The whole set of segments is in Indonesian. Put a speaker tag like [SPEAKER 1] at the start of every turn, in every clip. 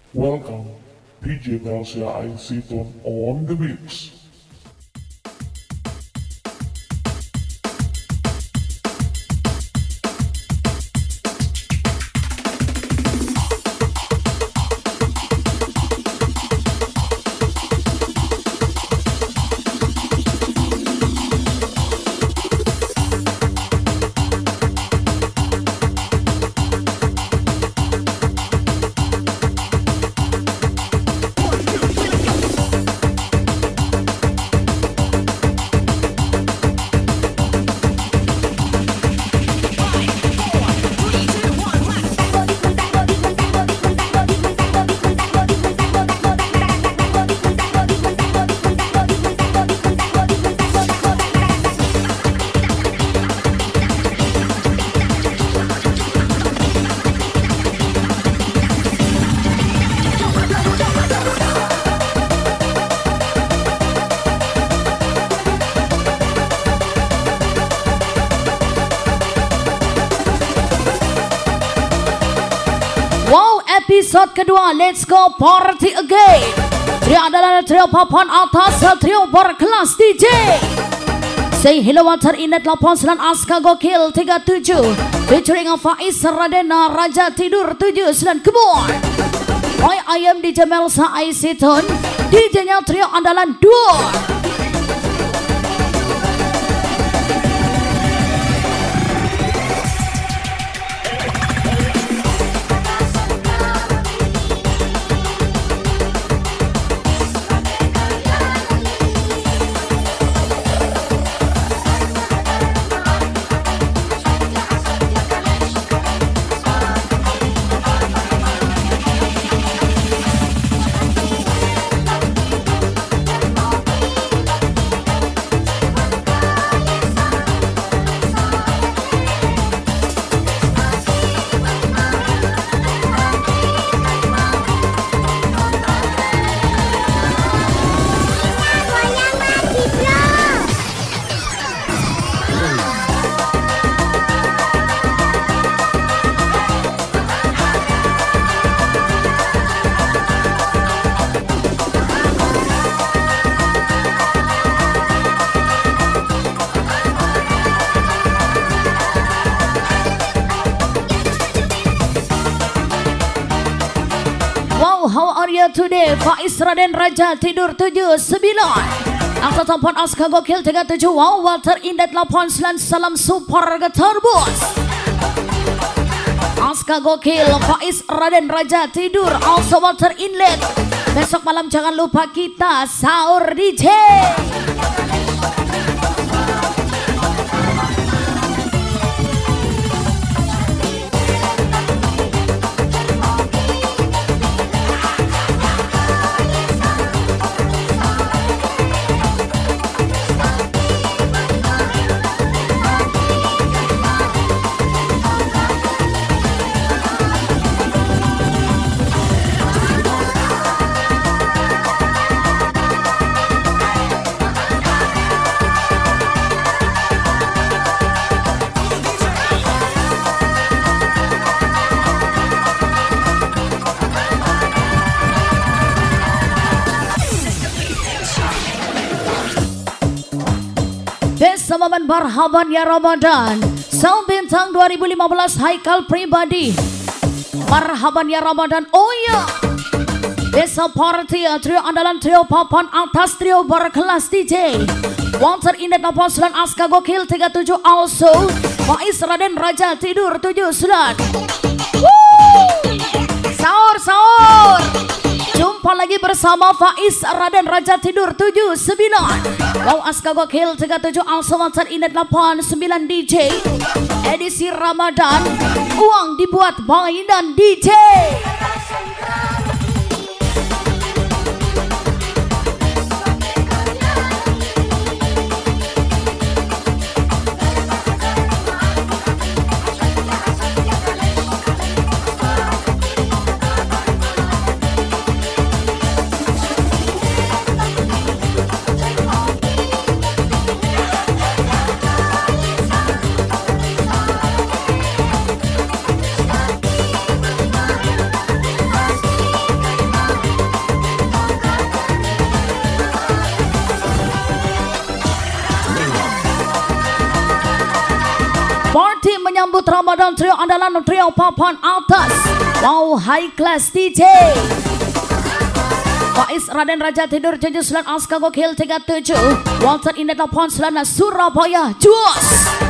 [SPEAKER 1] Welcome, DJ Melsia Aisyton on the mix.
[SPEAKER 2] Episode kedua, let's go party again. Trio adalah trio papan atas, trio berkelas DJ. Say hello water inet 89 Aska Gokil 37 featuring Faiz Radena Raja Tidur 79. Come on. I am DJ Melsa Aisyton, DJ-nya trio andalan 2. How are you today? Faiz Raden Raja Tidur 79 Angka Tampan Aska Gokil 37. Wow, Walter Indet 89. Salam super geterbus Aska Gokil, Faiz Raden Raja Tidur, also Walter Inlet. Besok malam jangan lupa kita sahur DJ. Bersama Marhaban ya Ramadan, Sound Bintang 2015 Haikal Pribadi. Marhaban ya Ramadan, oh ya. Besok party trio andalan, trio papan atas, trio berkelas DJ. Walter Indet 89 Aska Gokil 37, also Faiz Raden Raja Tidur 79. Sahur sahur. Jumpa lagi bersama Faiz Raden Raja Tidur 79. Wow, Aska Gokil 37, also Walter Indet 89 DJ. Edisi Ramadan, uang dibuat mainan DJ. Ikut Ramadan trio andalan trio papan atas. Wow, high class DJ. Faiz Raden Raja tidur 79 Aska Gokil 37. Walter Indet 89 Surabaya Juas.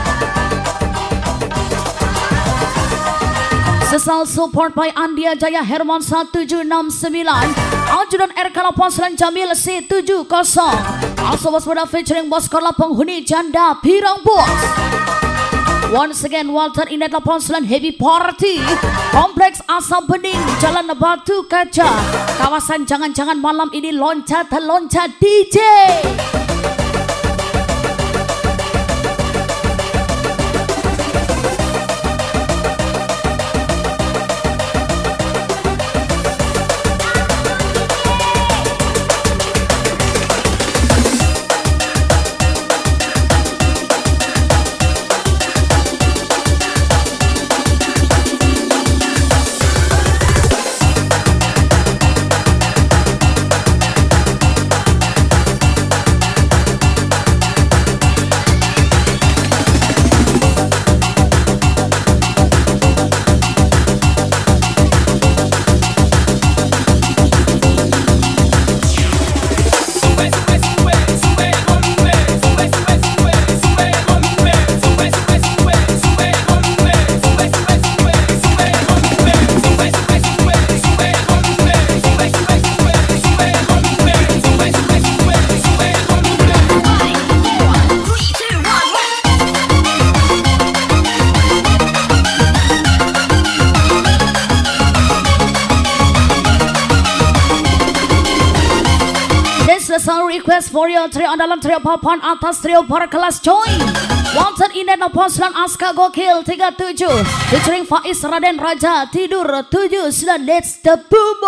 [SPEAKER 2] Sesal support by Andia Jaya Herman 1769. Ajudan RK 89 Jamil C70. Also waspada featuring bos sekolah penghuni janda Pirang Bos. Once again Walter Indet 89 Heavy Party. Kompleks Asam Bening Jalan Batu Kaca. Kawasan jangan-jangan malam ini loncat DJ. Request for your trio andalan trio papan atas trio berkelas join. Walter Indet 89 Aska Gokil 37. Featuring Faiz Raden Raja tidur 79. Let's the boom.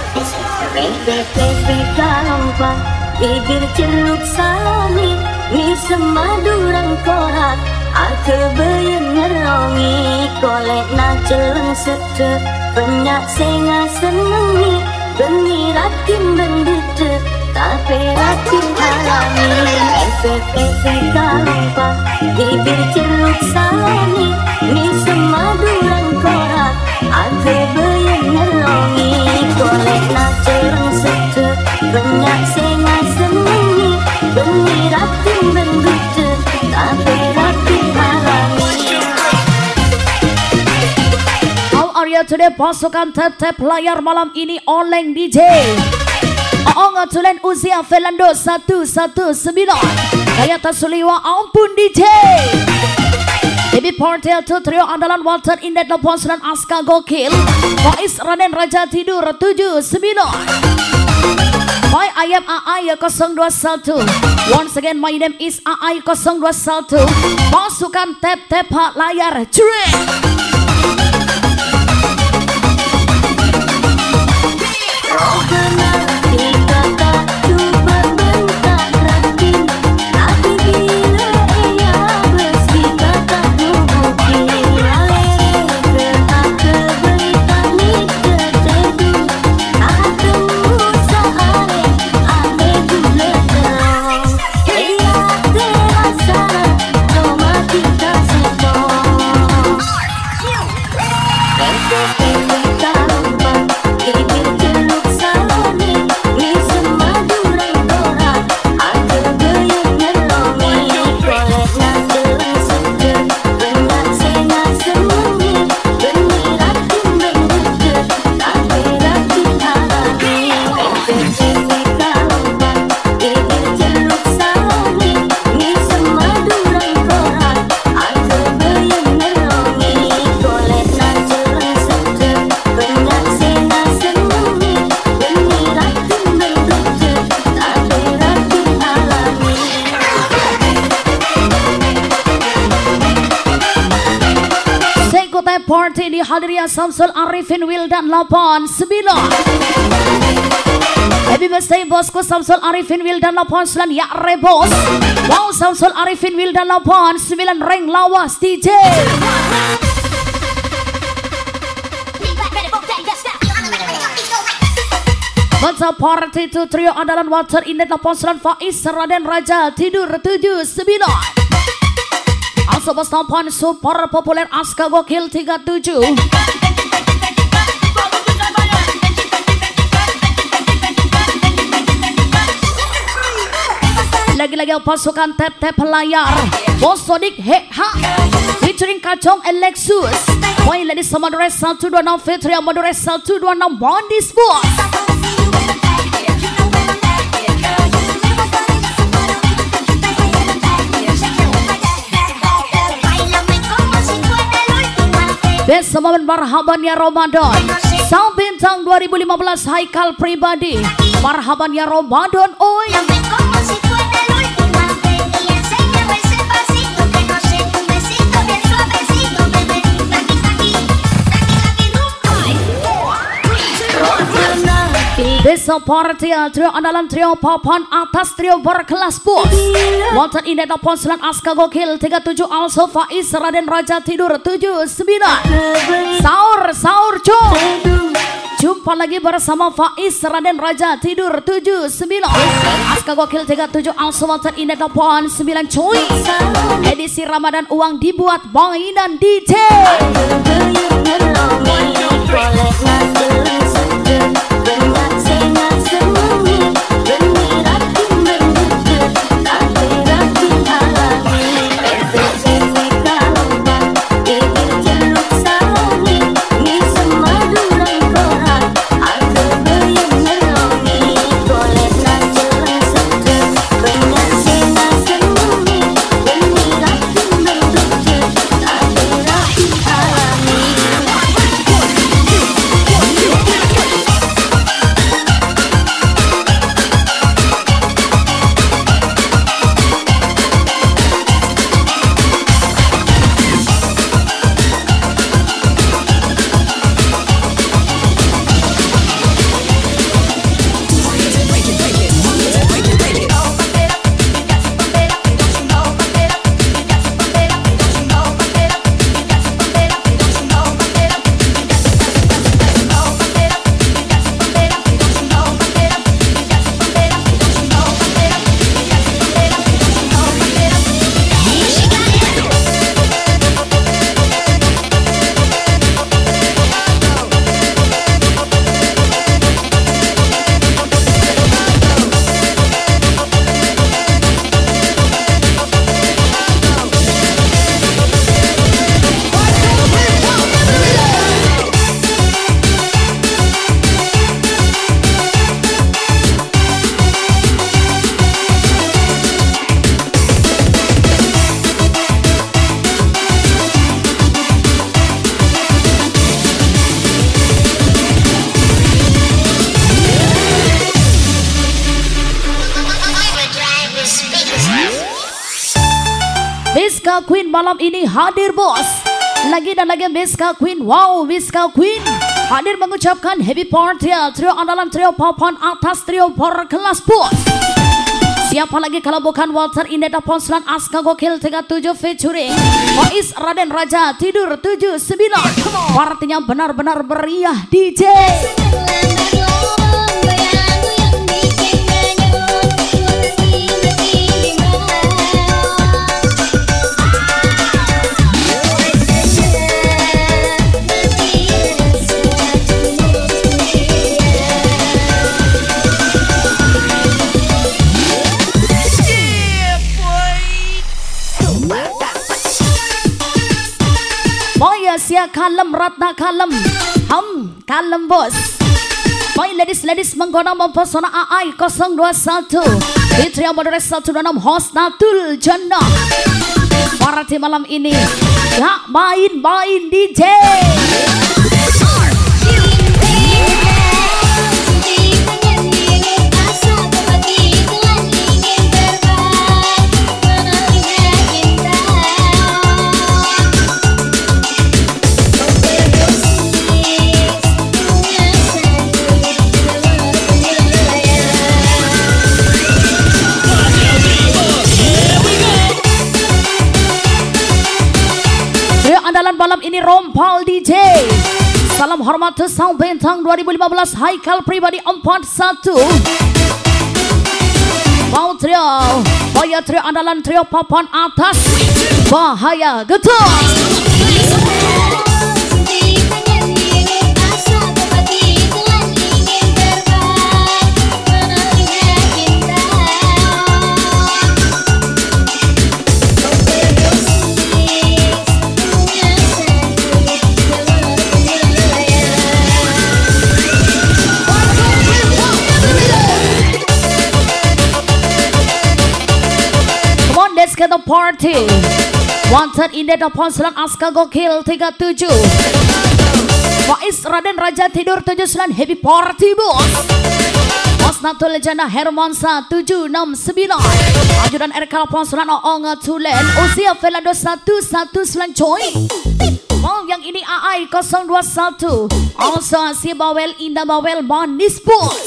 [SPEAKER 3] Bibir celup salami mi semadurang korak aku beyen ngerongi kolek na celeng sete penyak senga senengi beni rakim bendete tapi rakim halami FFF kalompa bibir celup salami mi semadurang korak aku beyen ngerongi kolek na celeng sete penyak senga senengi beni rakim bendete tapi rakim halami.
[SPEAKER 2] How are you today pasukan tap layar malam ini Oleng DJ. Oong Tulen Usia Felando 119. Kaya Tasuliwa Ampun DJ. Baby Party to trio andalan Walter Indet 89 Aska Gokil. Faiz Raden Raja tidur 79. By I am AI 021. Once again my name is AI 021. Pasukan tap layar trip. Party dihadiri Samsul Arifin Wildan 89. Happy birthday bosku Samsul Arifin Wildan 89 ya rebos. Wow Samsul Arifin Wildan 89 Reng Lawas DJ. Masa party to trio andalan Walter Indet 89 Faiz Raden Raja tidur 79. Masuk Boston super populer Aska Gokil 37. Lagi-lagi pasukan tep-tep layar Bosodik Heha featuring Kacong and Lexus. Boy ladies sama Dores 126 Fitri sama Dores 126 Bondi Sport. Bersama Marhaban ya Ramadan Sang Bintang 2015 Haikal Pribadi. Marhaban ya Ramadan oi. Besok party trio andalan trio papan atas trio berkelas bos. Walter Indah Ponselan Aska Gokil 37 Also Faiz Raden Raja Tidur 79. Sahur cuy. Jumpa lagi bersama Faiz Raden Raja Tidur 79. Aska Gokil 37 Also Walter Indah Pon 9 cuy. Edisi Ramadan uang dibuat mainan DJ. Miska Queen malam ini hadir bos. Lagi dan lagi Miska Queen. Wow, Miska Queen hadir mengucapkan happy party trio andalan trio papan atas trio berkelas bos. Siapa lagi kalau bukan Walter Indah Ponselan Aska Gokil 37 featuring Faiz Raden Raja Tidur 79. Partinya benar-benar meriah DJ. Sia kalem ratna kalem kalem bos. Boy ladies menggoda mempesona AI 021 Fitri Amodores 126 host Natul Jannah. Party malam ini gak main-main DJ. Andalan malam ini Rompal DJ. Salam hormat Sang Bintang 2015 Haikal Pribadi 41. Mau trio, Boya trio andalan trio papan atas. Bahaya getar. Let's get the party. Wanted in the Ponselan Aska Gokil 37. Faiz Raden Raja Tidur 79. Happy party bos. Osnatul Lejana Hermansa 769. Ajudan RK Ponselan Oonga Tulen. Usia Velado 119 coy. Mau yang ini AI 021. Also si Bawel Indah Bawel Manis bos.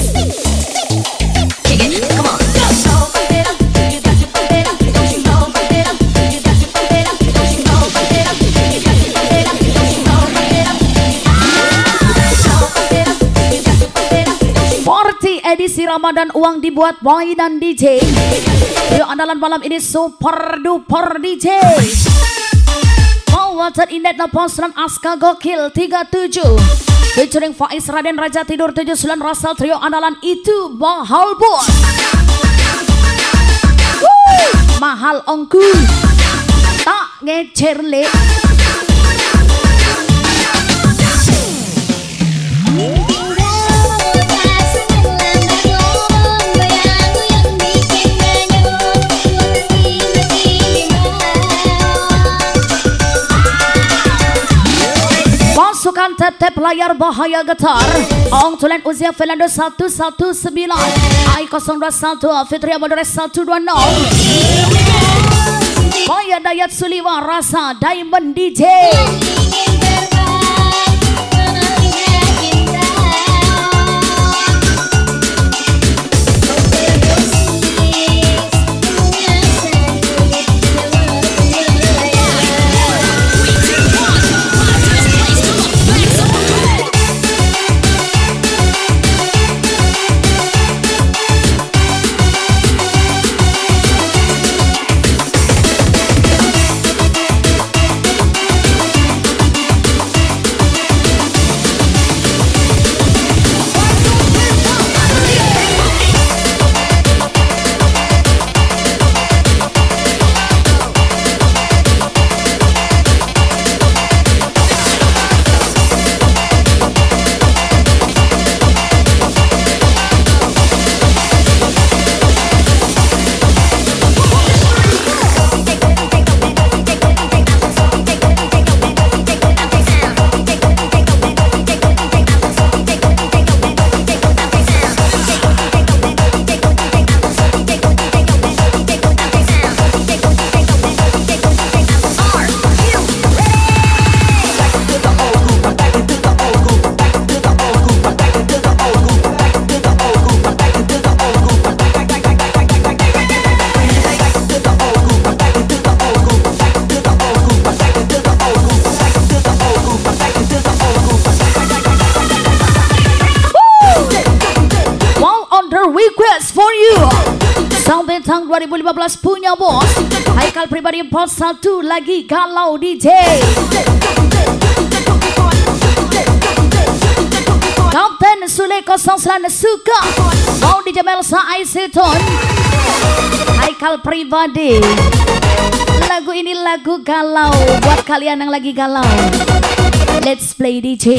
[SPEAKER 2] Come on. Edisi Ramadan uang dibuat boy dan DJ. Video andalan malam ini super duper DJ. Mau water indet na Ponselan Aska Gokil 37. Featuring Faiz Raden Raja Tidur 79 Rasal trio andalan itu mahal bos. Mahal ongku. Tak ngecer le. Pasukan tetep layar bahaya getar. Ong Tulen Usia Velando 119. I 021 Fitria Modores 120. Maya Dayat Suliwa Rasa Diamond DJ. Sound Bintang 2015 punya bos. Haikal Pribadi Pos 1 lagi galau DJ. Kapten Sule 09 suka. Mau DJ Melsa Aiseton. Haikal Pribadi. Lagu ini lagu galau buat kalian yang lagi galau. Let's play DJ.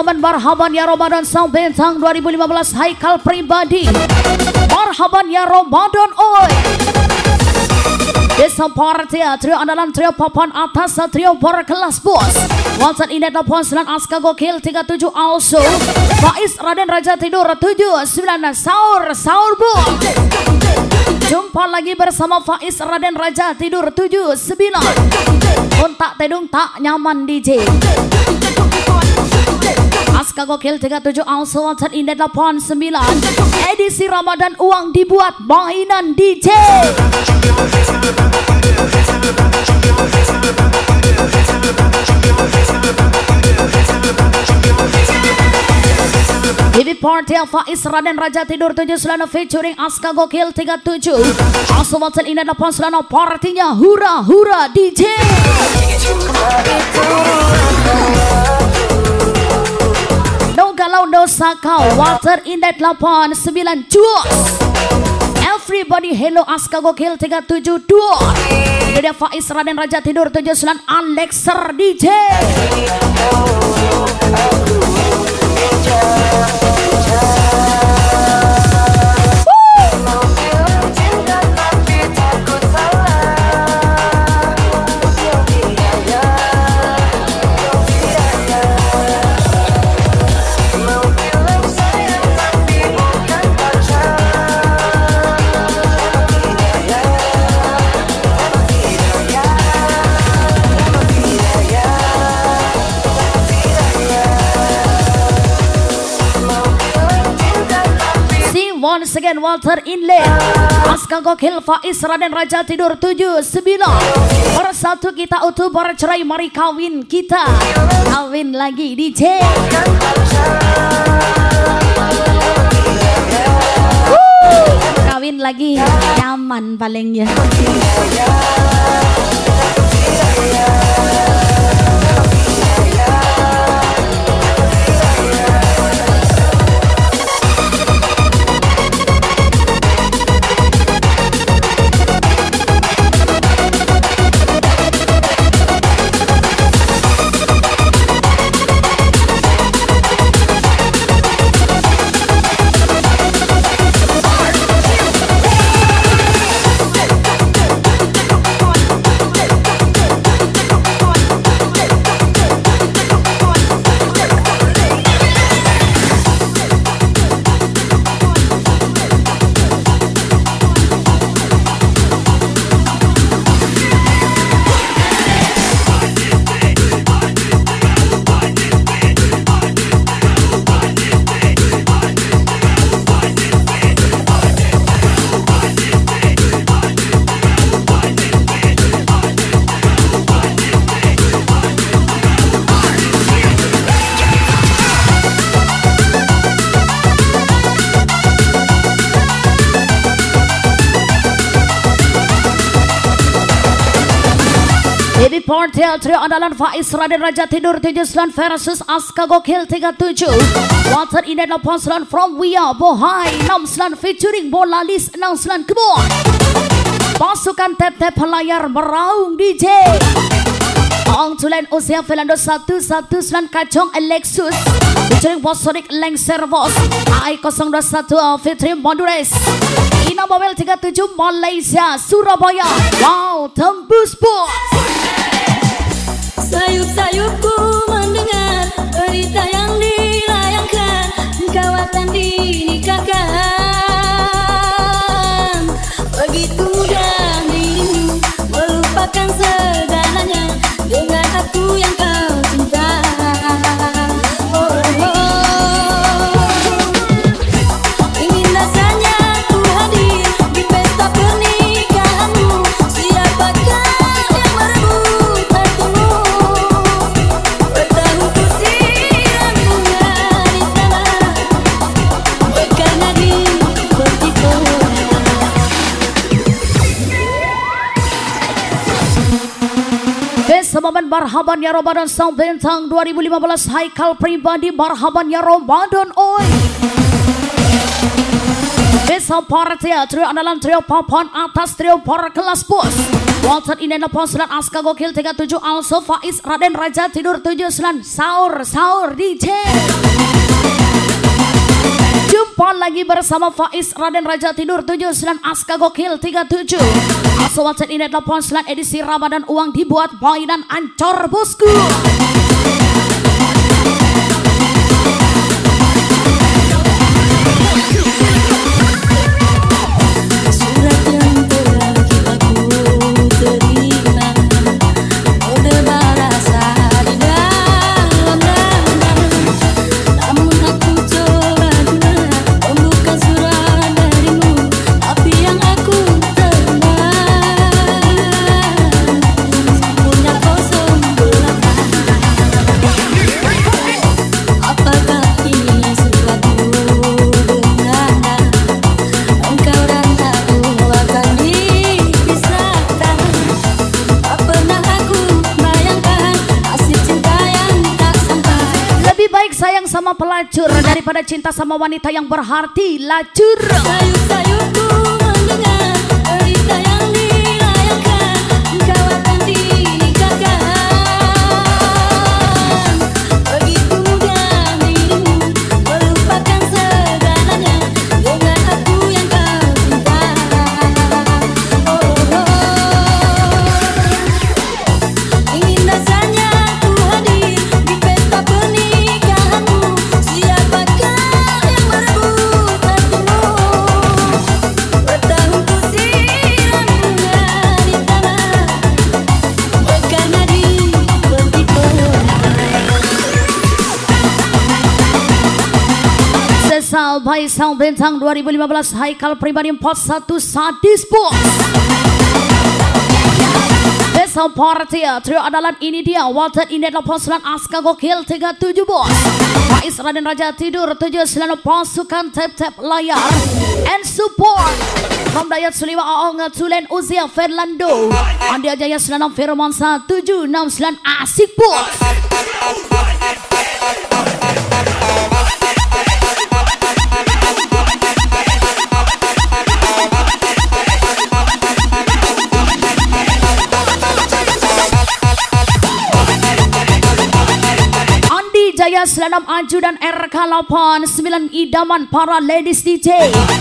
[SPEAKER 2] momen marhaban ya Ramadan Sound Bintang 2015 Haikal Pribadi. Marhaban ya Ramadan oi. Desa Partia, trio andalan, trio papan atas, trio berkelas bos. Waltan Indah Lapon Selan Aska Gokil 37 also. Faiz Raden Raja Tidur 79 Sahur bu. Jumpa lagi bersama Faiz Raden Raja Tidur 79. Kontak tedung tak nyaman DJ. Aska Gokil 37 also. Waltan Indah Lapon 9. Edisi Ramadan uang dibuat mainan DJ. Bibi Party Faiz Raden Raja Tidur 79 featuring Aska Gokil 37. Also Walter Indah 89 partinya hura hura DJ. No galau no sakau Walter Indah 89 Juos. Everybody hello Aska Gokil 37 duo. Ini dia Faiz Raden Raja Tidur 79 Alexer DJ. Once again Walter Inle Aska Gokil Faiz Raden Raja Tidur 79. Bersatu kita utuh bercerai, mari kawin kita. Kawin lagi DJ. Kawin lagi nyaman palingnya. Baby Party trio andalan Faiz Raden Raja Tidur 79 versus Aska Gokil 37. Walter Indah 89 from Wia Bohai 69 featuring Bolalis 69 kebun. Pasukan Tep-Tep Pelayar meraung DJ. Ong Tulen usia Felando 119 Kacong Lexus featuring Bosonik Leng Servos AI 021 featuring Mondures. Ina Bawel 37 Malaysia Surabaya. Wow tembus bos.
[SPEAKER 3] Sayup-sayupku mendengar berita yang dilayangkan, kau akan dinikahkan. Begitu mudah dirimu melupakan segalanya dengan aku yang kau cinta. Ingin rasanya ku hadir di pesta pernikahanmu. Siapakah yang merebut hatimu? Bertahun ku siram bunga di tanah, bekal nadi bertipu.
[SPEAKER 2] Desa momen marhaban ya Ramadan Sound Bintang 2015 Haikal Pribadi. Marhaban ya Ramadan oi. Besok party trio andalan trio papan atas trio para kelas bos. Walter Inena Poslan Aska Gokil 37 Also Faiz Raden Raja tidur 79 sahur DJ. Jumpa lagi bersama Faiz Raden Raja tidur 79 Aska Gokil 37. Also Walter Inena Poslan edisi Ramadan uang dibuat mainan ancor bosku. Sayang sama pelacur daripada cinta sama wanita yang berarti lacur.
[SPEAKER 3] Sayur-sayurku mendengar berita yang dilayangkan, engkau akan dinikahkan. Begitu mudah dirimu melupakan segalanya dengan aku yang kau cinta. Ingin rasanya ku hadir di pesta pernikahanmu. Siapakah yang merebut hatimu? Bertahun ku siram bunga di tanah, mekar nadi bertipu.
[SPEAKER 2] Sesal Baisal Bintang 2015 Haikal Pribadi 41 Sadis Bos. Besok party trio andalan ini dia Walter Indah Poslan Aska Gokil 37 Bos. Faiz Raden Raja tidur 79 pasukan tap-tap layar and support from Dayat Sulima Aong Tulen Uzia Fernando Andi Ajaya 96 Firmansa 769 Asik Bos. Jaya Selanam Aju dan RK89 idaman para ladies DJ.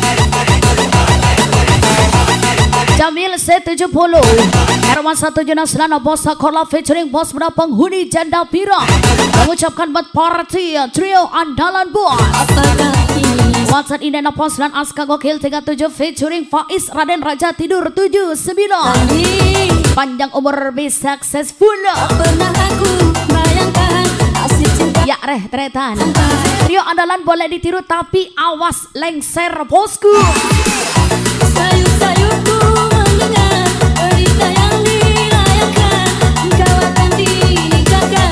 [SPEAKER 2] Jamil C70 Herman 169 Bos Sakola featuring Bos Muda penghuni Janda Pira mengucapkan buat party trio andalan Bos. WhatsApp Indena Poslan Aska Gokil 37 featuring Faiz Raden Raja tidur 79. Panjang umur be successful.
[SPEAKER 3] Pernah aku bayangkan hasil cinta.
[SPEAKER 2] Ya tretan. Trio andalan boleh ditiru tapi awas lengser bosku.
[SPEAKER 3] Sayur-sayurku mendengar berita yang dilayangkan, engkau akan dinikahkan.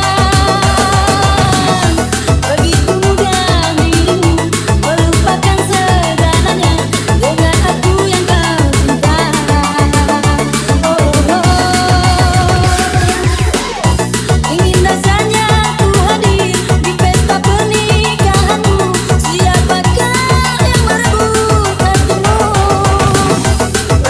[SPEAKER 3] Begitu mudah dirimu melupakan segalanya dengan aku yang kau cinta. Ingin rasanya ku hadir di pesta pernikahanmu. Siapakah yang merebut hatimu?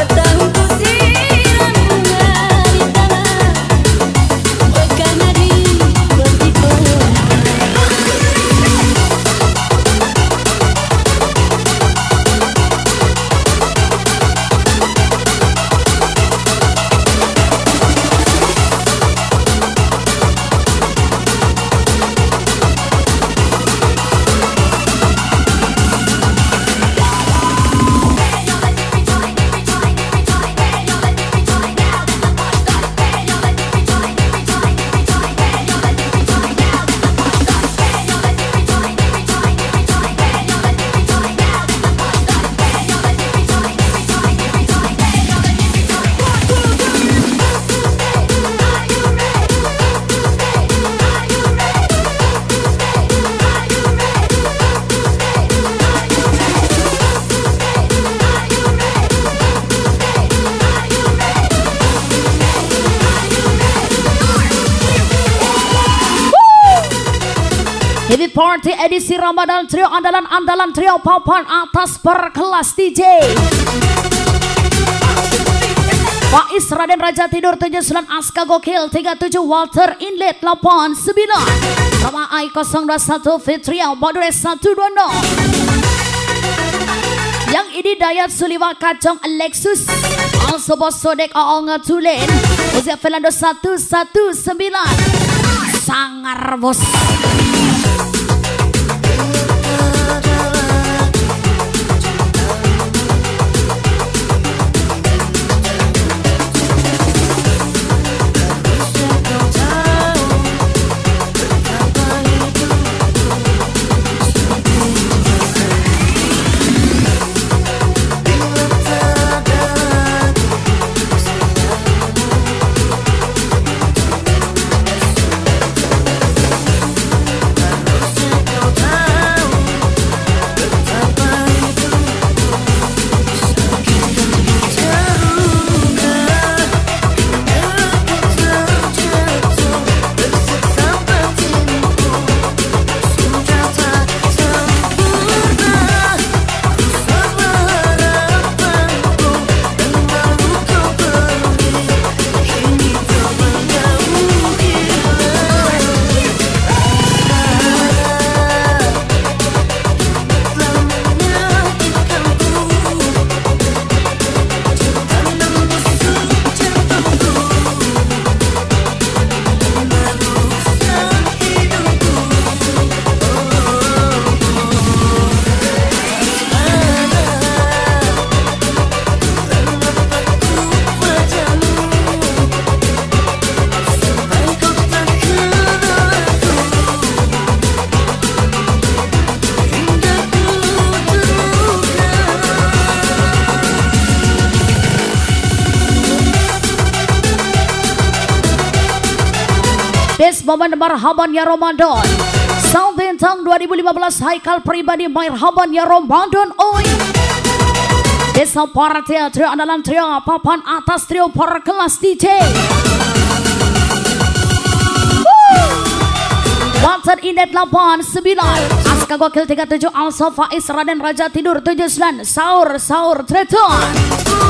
[SPEAKER 2] Heavy Party edisi Ramadan, trio andalan trio papan atas berkelas DJ. Faiz Raden Raja Tidur 79, Aska Gokil 37, Walter Inlet 89, Rama Ai 021, Fitria Badure 120. Yang ini Dayat Suliwa Kacong Alexus, also Bos Sodek Aong Tulen, Usia Felando 119, Sangar Bos. Momen marhaban ya Ramadan, Sound Bintang 2015 Haikal Pribadi marhaban ya Ramadan. Oi, Desa Party trio andalan trio papan atas trio berkelas DJ. Walter Indet 89, Aska Gokil 37, Also Faiz Raden Raja Tidur 79, Saur Treton.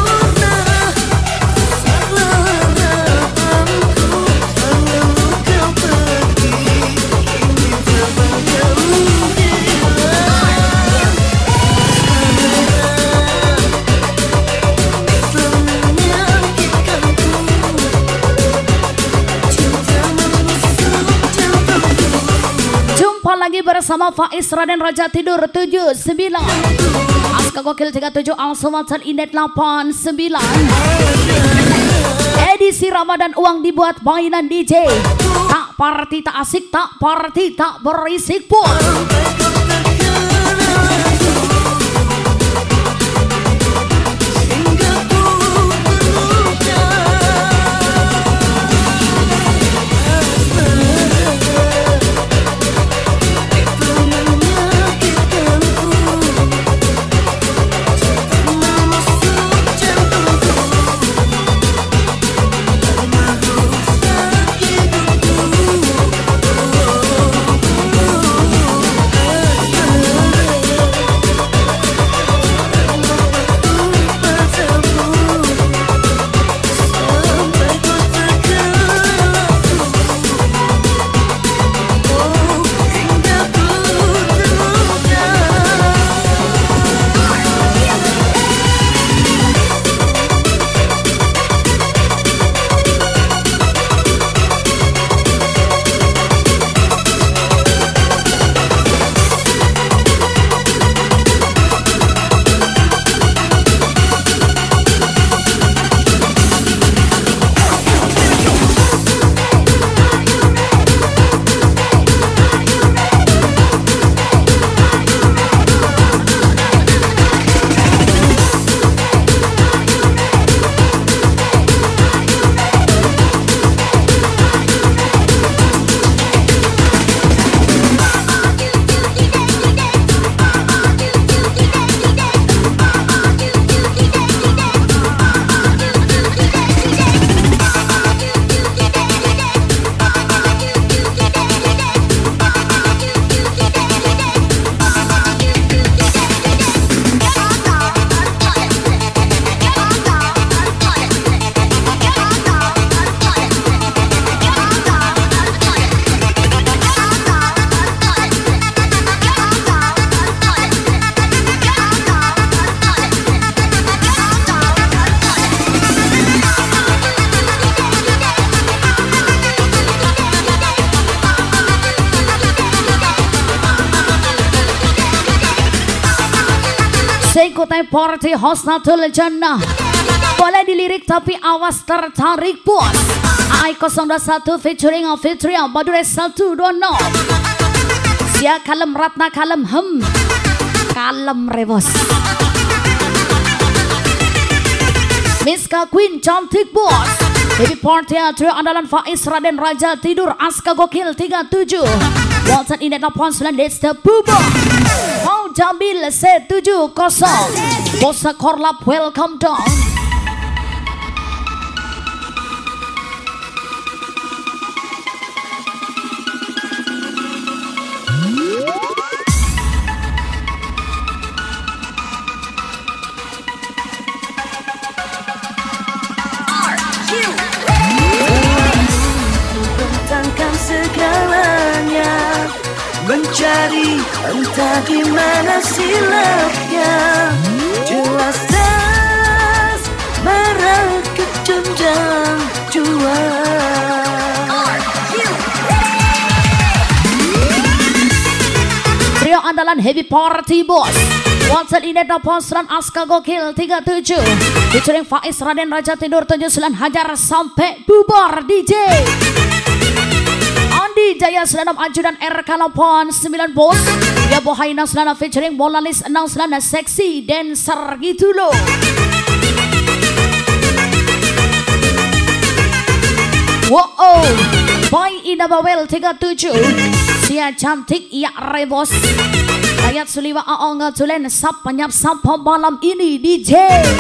[SPEAKER 2] Lagi bersama Faiz Raden Raja Tidur 79, Aska Gokil 37, Also Walter Indet 89. Edisi Ramadan uang dibuat mainan DJ. Tak party tak asik, tak party tak berisik pun. DJ Kutai Party Hosnatul Jannah. Boleh dilirik tapi awas tertarik bos. AI 021 featuring Fitria Badure 120. Sia kalem Ratna kalem kalem revos. Miska Queen cantik bos. Baby Party trio andalan Faiz Raden Raja Tidur Aska Gokil 37. Walton Inet 89 That's the Bubo. Mau Jamil C70. Bosa Korlap welcome down.
[SPEAKER 4] Mencari entah di mana silapnya, jelas merah kecundang jua.
[SPEAKER 2] Trio andalan Heavy Party Bos. Walton Inet Posran Aska Gokil 37. Featuring Faiz Raden Raja Tidur 79 Hajar sampai bubar DJ. Andi Jaya 96 Ajudan RK 89 Bos. Ya Bohaina 96 featuring Bolalis 69 Seksi Dancer gitu loh. Wow, Boy Ida Bawel 37. Sia cantik ya rebos. Ayat Suliwa Aonga Tulen Sap penyap sampo malam ini DJ.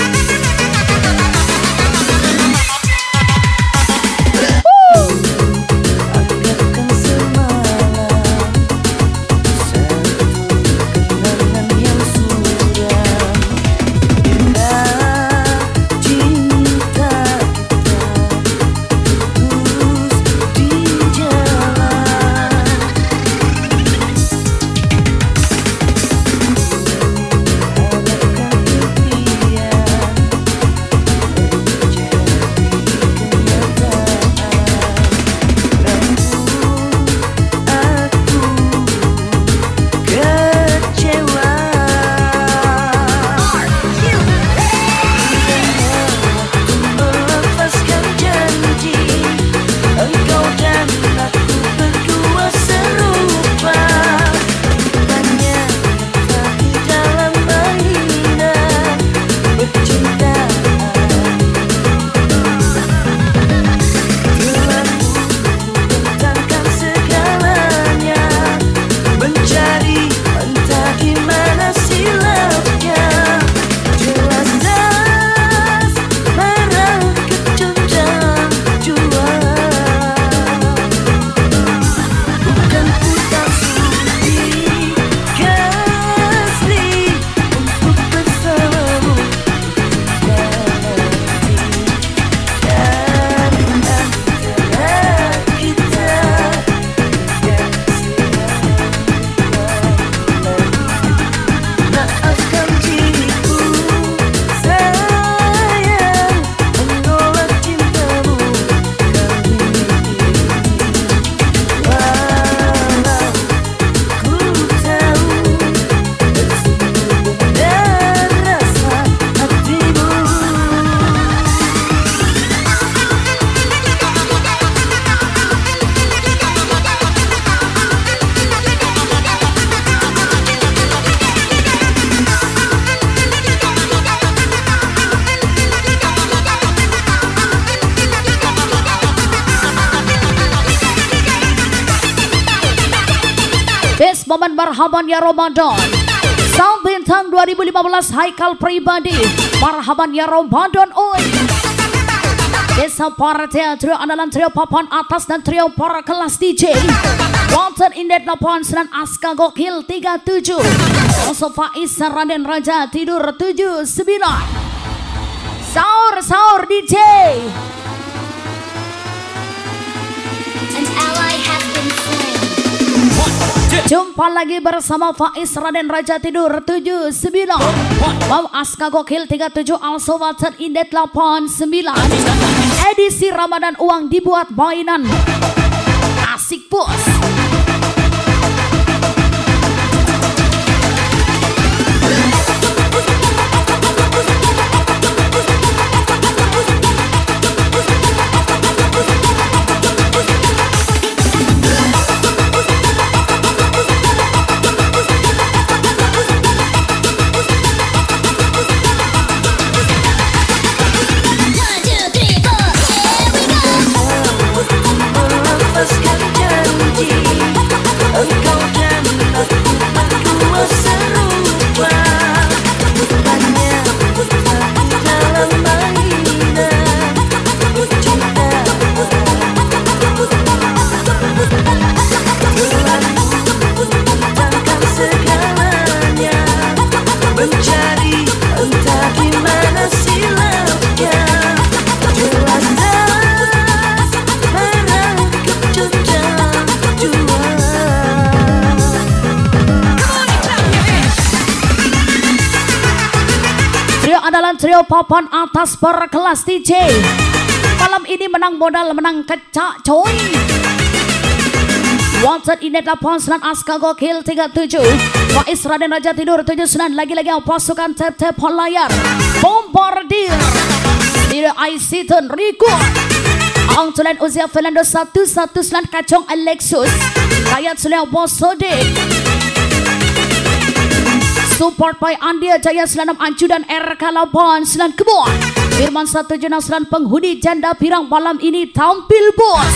[SPEAKER 2] Momen marhaban ya Ramadan. Sound Bintang 2015 Haikal Pribadi. Marhaban ya Ramadan oi. Desa Party trio andalan trio papan atas dan trio para kelas DJ. Walton Inet 89 Aska Gokil 37. Also Faiz Raden Raja Tidur 79. Sahur DJ.
[SPEAKER 3] An ally has been slain.
[SPEAKER 2] Jumpa lagi bersama Faiz Raden Raja Tidur 79. Wow Aska Gokil 37. Also Walton Inet 89. Edisi Ramadan uang dibuat mainan. Asik bos. trio papan atas berkelas DJ. Malam ini menang modal, menang kecak coy. Walter Inet 89, Aska Gokil 37, Faiz Raden Raja Tidur 79. Lagi-lagi pasukan tap-tap layar Bombardier Diri Aisyton Record Ang Tulen Uzia Fernando 119 Kacong Alexus Rakyat Suleo Bosode Support by Andia Jaya 96 Ancu dan RK Laban 9 Kebon Firman 179 penghuni janda pirang malam ini tampil bos.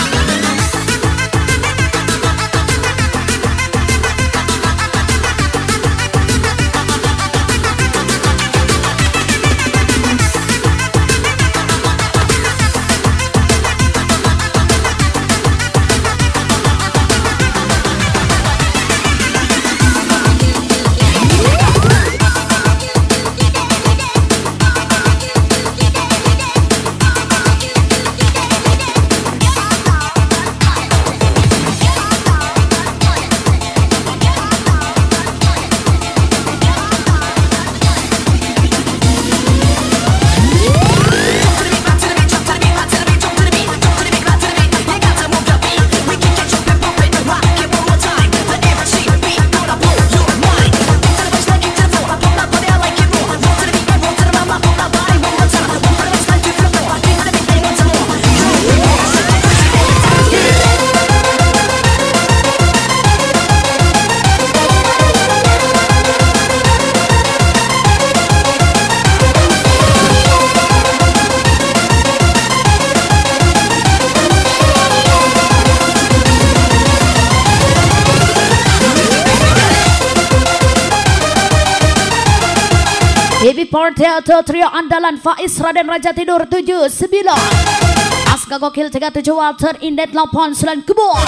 [SPEAKER 2] Happy Party atau trio andalan Faiz Raden Raja Tidur 79, Aska Gokil 37, Walter Indet 89 Kebon.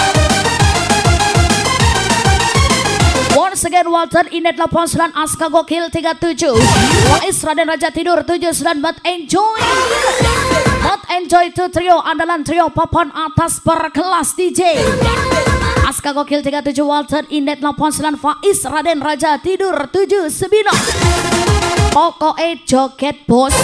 [SPEAKER 2] Once again Walter Indet 89, Aska Gokil 37, Faiz Raden Raja Tidur 79. But enjoy to trio andalan trio papan atas berkelas DJ. Aska Gokil 37, Walter Indet 89, Faiz Raden Raja Tidur 79. Pokoknya joget bos.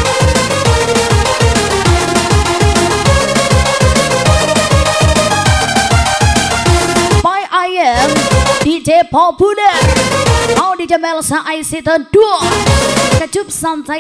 [SPEAKER 2] By I am DJ Populer. Mau DJ Melsa Aisyton 2. Kecup santai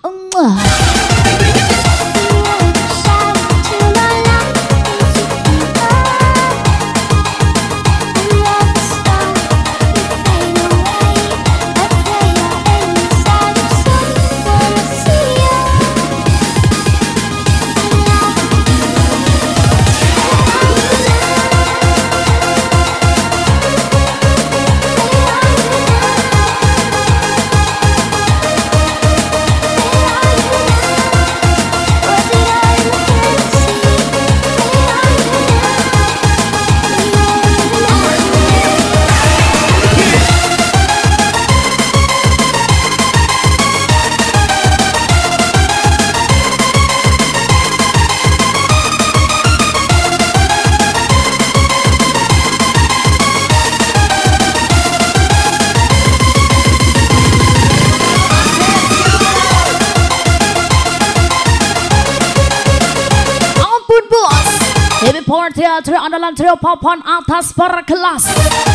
[SPEAKER 2] Trio andalan trio papan atas berkelas.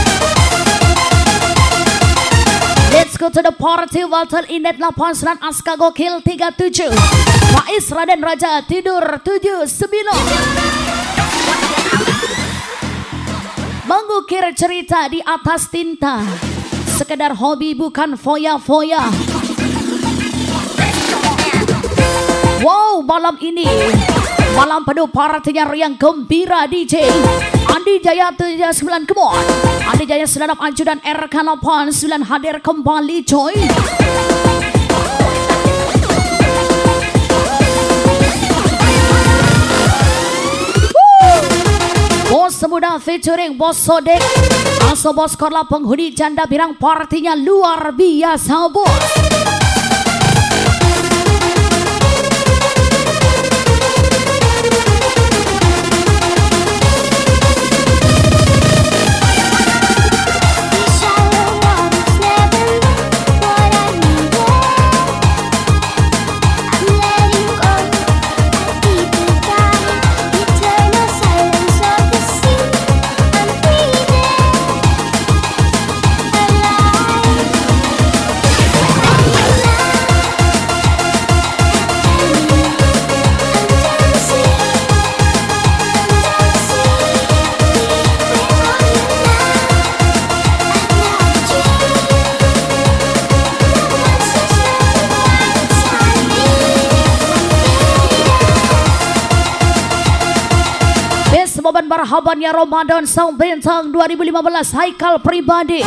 [SPEAKER 2] Let's go to the party. Walter Indet 89, Aska Gokil 37, Faiz Raden Raja Tidur 79. Mengukir cerita di atas tinta, sekedar hobi bukan foya-foya. Wow, malam ini malam penuh partinya riang gembira DJ Andi Jaya 79 Kemon, Andi Jaya 96 Anju dan RK 89 hadir kembali coy. Bos Muda featuring Bos Sodek, Aso Bos Korla penghuni janda birang partinya luar biasa bos. Marhaban ya Ramadan Sang Bintang 2015 Haikal Pribadi.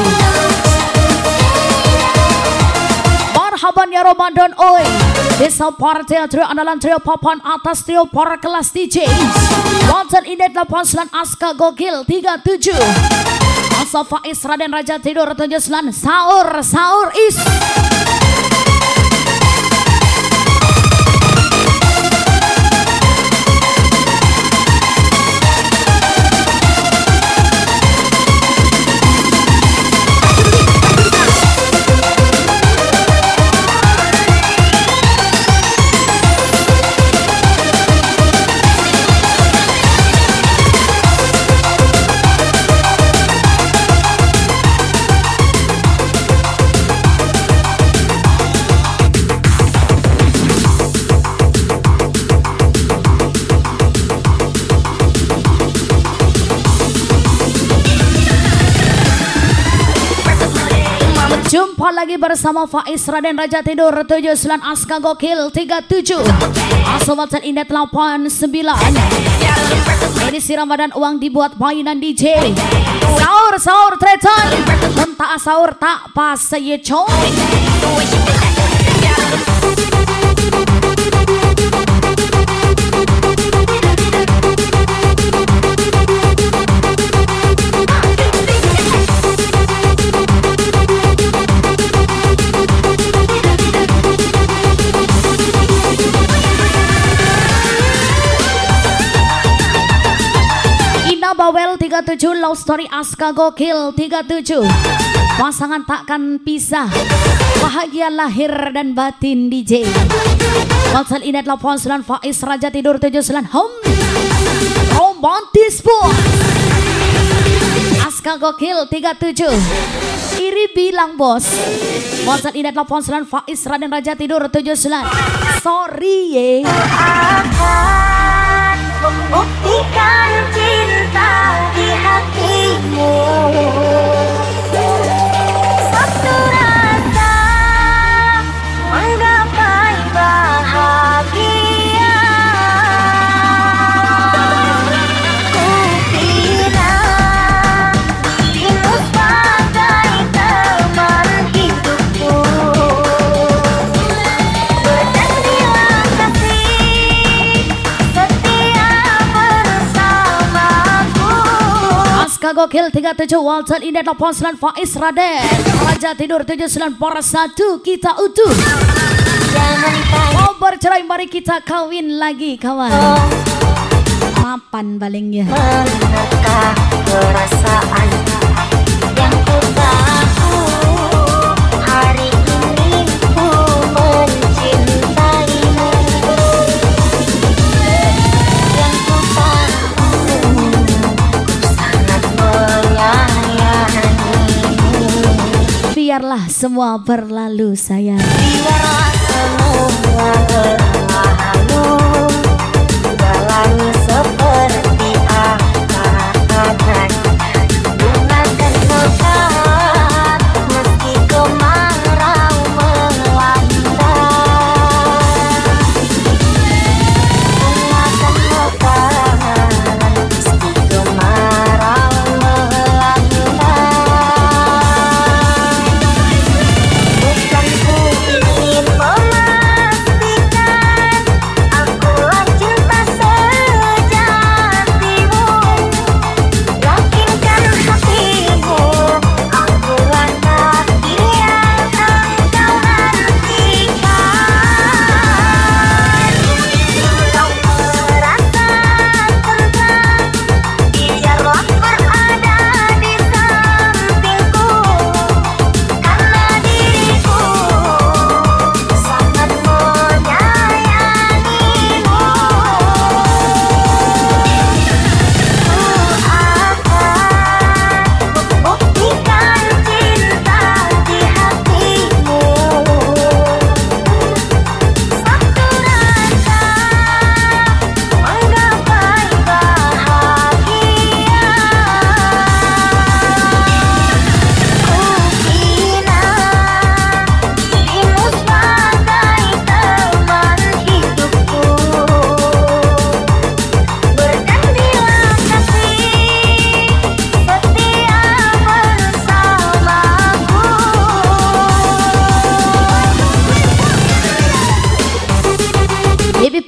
[SPEAKER 2] Marhaban ya Ramadan oi. Desa Partai trio andalan trio papan atas trio para kelas DJ. Wonten Indet 89 Aska Gokil 37. Asa Faiz Raden Raja Tidur 79 Sahur is. Jumpa lagi bersama Faiz Raden Raja Tidur 79 Aska Gokil 37 Asobatan Indah 89. Edisi Ramadan uang dibuat mainan DJ. Sahur tretan mentah sahur tak pas saya coy. Bawel 37 Love Story Aska Gokil 37. Pasangan takkan pisah. Bahagia lahir dan batin DJ. Walsal Indah 89 Faiz Raja Tidur 79 romantis pun. Aska Gokil 37. Iri bilang bos. Walsal Indah 89 Faiz Raden Raja Tidur 79. Sorry ye.
[SPEAKER 4] Membuktikan cinta di hatimu. Satu rasa menggapai bahagia. Kukira dirimu sebagai teman hidupku. Berjanjilah kasih setia bersamaku.
[SPEAKER 2] Aska Gokil 37 Walton Indah 89 Faiz Raden Raja Tidur 79 para satu kita utuh.
[SPEAKER 4] Jangan tanya
[SPEAKER 2] Mau bercerai mari kita kawin lagi kawan. Mapan balingnya.
[SPEAKER 4] menekah perasaan yang ku tahu. Hari ini ku mencintaimu. Yang ku tahu ku sangat menyayangimu.
[SPEAKER 2] Biarlah semua berlalu sayang.
[SPEAKER 4] Biarlah semua berlalu. Jalani seperti akan gunakan mekar meski kemarau melanda. Gunakan mekar meski kemarau melanda. Bukan ku ingin memastikan akulah cinta sejati.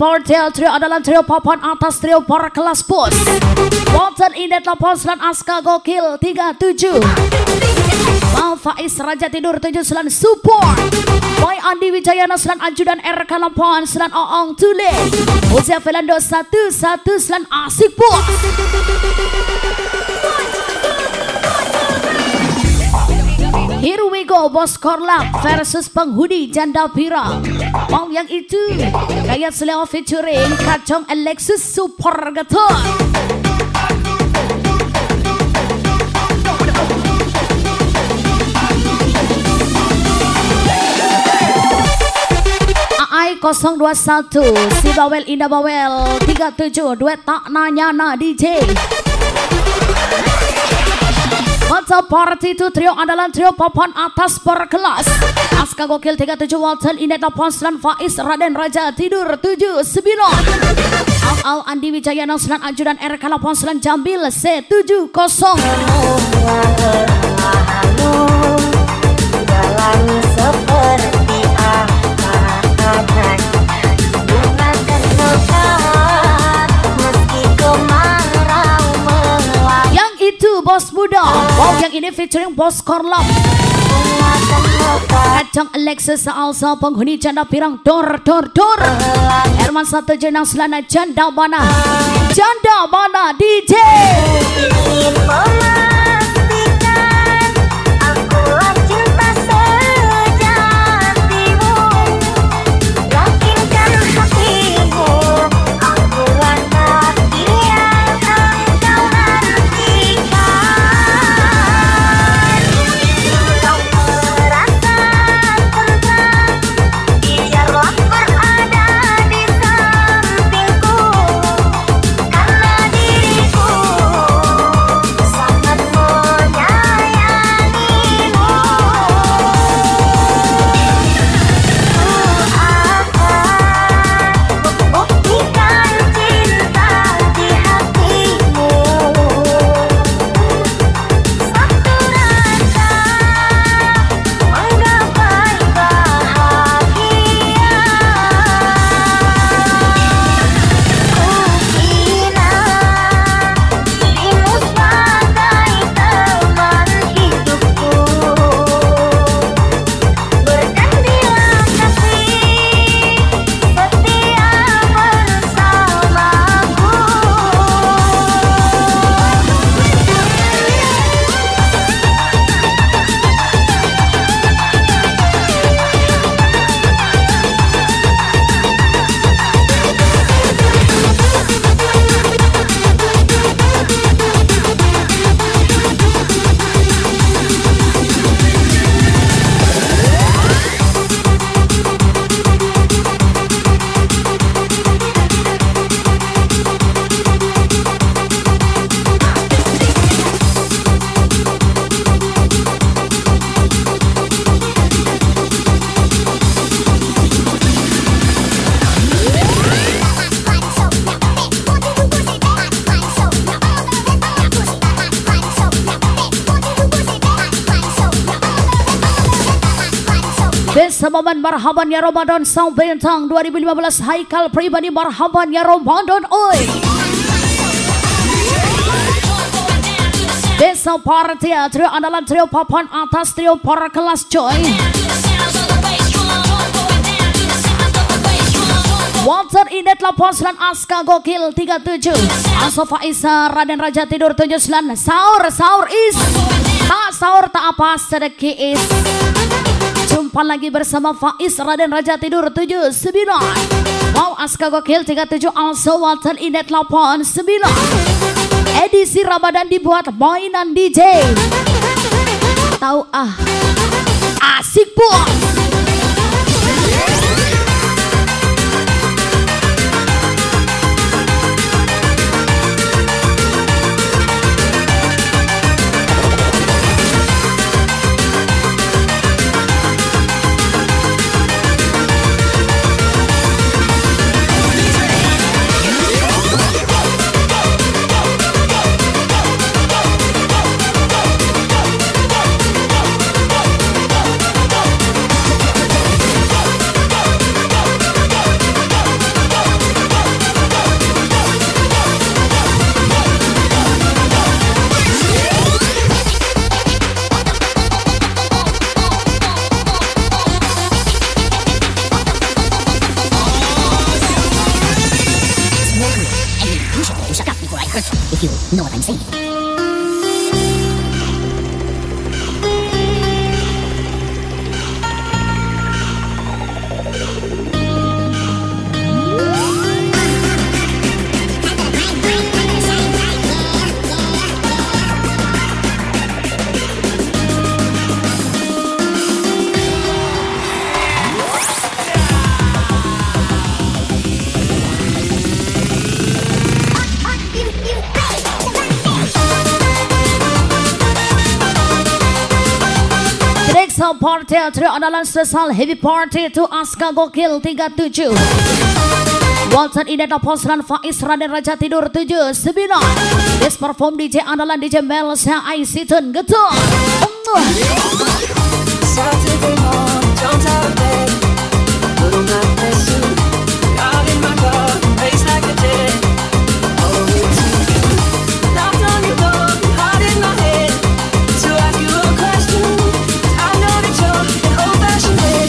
[SPEAKER 2] Portel trio adalah trio papan atas trio para kelas bos. Walton Inet Laposlan Aska Gokil 37. Mau Faiz Raja Tidur 7 selan support. Boy Andi Wijayana selan ajudan RK Lampon selan Oong Tule. Usia Felando 11 selan asik bos. Here we go, Bos Korlap versus penghuni Janda Pirang. Mau yang itu kayak Seleo featuring Kacong Alexis Super Gator. AI 021 si Bawel Indah Bawel 37 duet tak nanya na DJ. Mata party itu trio andalan trio papan atas per kelas. Aska Gokil 37 Walton Inet Laposlan Faiz Raden Raja Tidur 79. Al Andi Wijayana Selan ajudan RK Laposlan Jambil C70.
[SPEAKER 4] Jalan seperti apa bukan terlekat meski kemarau melanda.
[SPEAKER 2] Yang itu bos muda. Wow, yang ini featuring Bos Korlap. Kacang Alexis Alsa penghuni Janda Pirang dor. Herman Satu Jenang Selana Janda Bana DJ.
[SPEAKER 4] Ingin memastikan akulah cinta sejatimu, yakinkan hatimu akulah hati yang engkau nantikan. Kau merasa tentram, biarlah berada di sampingku, karena diriku sangat menyayangimu. Ku akan buktikan cinta di hatimu, satu rasa menggapai bahagia. Kukira dirimu sebagai teman hidupku, berjanjilah kasih setia bersamaku.
[SPEAKER 2] Bersama marhaban ya Ramadan Sang Bintang 2015 Haikal Pribadi marhaban ya Ramadan oi. Desa party trio andalan trio papan atas trio para kelas coy. Walter Inet Laposlan Aska Gokil 37. Asofa Isa Raden Raja Tidur 7 selan. Sahur is tak sahur tak apa sedekah is. Jumpa lagi bersama Faiz Raden Raja Tidur 79. Wow, Aska Gokil 37 also Walton Inet 89. Edisi Ramadan dibuat mainan DJ. Tahu asik bos. Bexa Party Trio andalan spesial Heavy Party to Aska Gokil 37. Walter Indah Posran Faiz Raden Raja Tidur 79. This perform DJ andalan DJ Melsa Aisiton Getul.
[SPEAKER 4] Saturday morning, don't out of bed. Put on my best suit, out in my car, race like a jet. All the way to you. Knocked on your door, heart in my head. To ask you a question, I know that you're an old-fashioned head.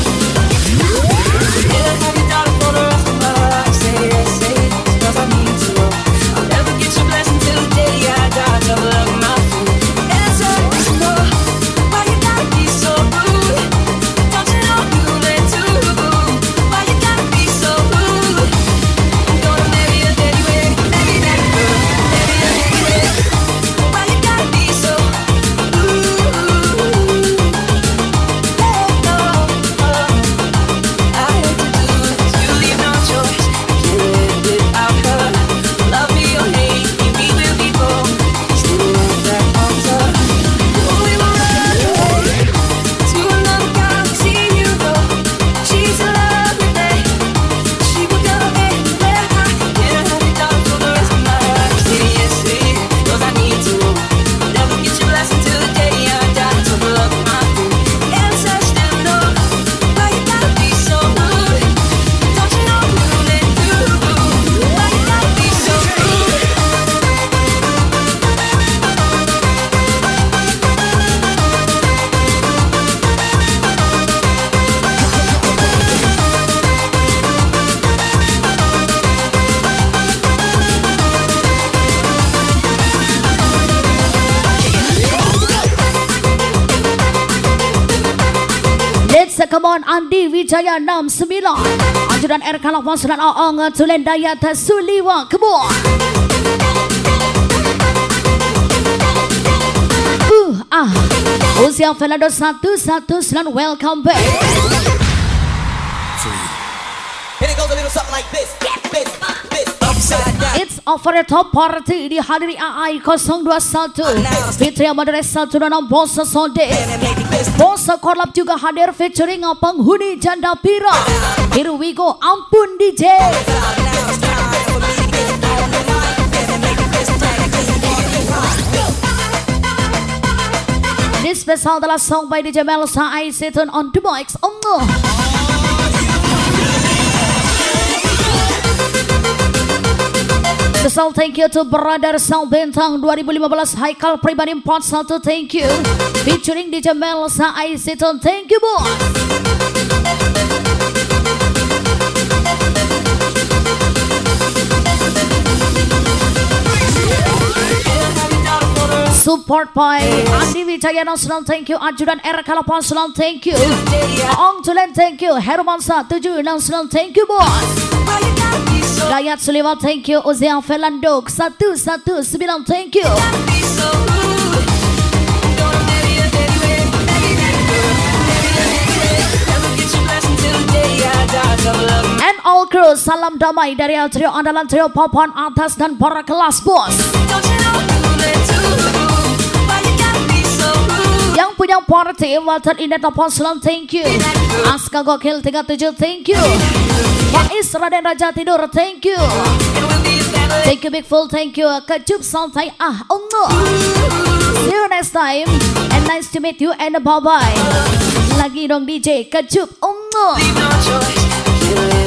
[SPEAKER 4] Yeah, have you thought for the rest of my life? Say yes, 'cause I need to know. I'll never get your blessing till the day I die. Double up my food. Answer is no. Why you gotta be so rude? Don't you know you let too? Why you gotta be so rude? I'm gonna marry you anyway, maybe that girl, maybe anyway. Why you gotta be so rude? Hey, no, I hate to do this, you leave no choice. Can't live without her. Love me or hate me, we will be both. Standing at that altar, we will run away to another galaxy. You go, she's in love with me. She will go anywhere. I can't have it all for the rest of my life. Say yes, 'cause I need to. Never get your blessing till the day I die. Double up my food. Answer still no. Why you gotta be so rude? Don't you know you let through? Why you gotta be so rude?
[SPEAKER 2] Let's come on Andi Wijaya 69. Ajudan R Kalafan Sunan Aang Tulen Dayat Suliwa. Come on. Usia Felado 119 welcome back.
[SPEAKER 5] And it goes a little something like this. Upside down.
[SPEAKER 2] It's over the top party dihadiri AI 021 Fitri Amadres 16 Bosa Sonde. Bosa Korlap juga hadir featuring penghuni Janda Pira. Here we go, ampun DJ. This special adalah song by DJ Melsa Aisiton on the mics. Special thank you to Brother Sound Bintang 2015 Haikal Pribadi 41 thank you. Featuring DJ Melsa Aisiton thank you boss. Support by Andi Wijaya Nasional thank you. Ajudan R Kalafan Nasional thank you. Ong Tulen thank you. Herman 17 Nasional thank you boss. Dayat Suliwa thank you. Uzia Felandok 119 thank you. And all crew salam damai dari trio andalan trio papan atas dan para kelas bos. Yang punya party Walter Indah Poslan thank you. Aska Gokil 37 thank you. Faiz Raden Raja Tidur thank you. Thank you Big Full thank you. Kecup santai See you next time and nice to meet you and bye bye. Lagi dong DJ Kecup
[SPEAKER 4] Leave no choice.